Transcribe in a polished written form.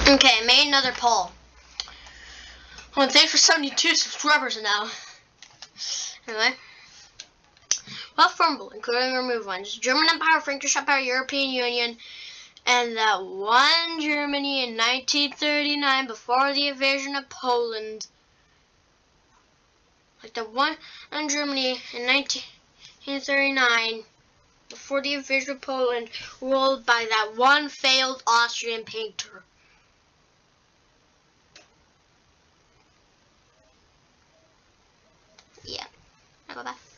Okay, I made another poll. Well, thanks for 72 subscribers now. Anyway. What formable, including remove ones? German Empire, Frankish Empire, European Union, and that one Germany in 1939 before the invasion of Poland. Like the one Germany in 1939 before the invasion of Poland, ruled by that one failed Austrian painter. Yeah, I go back.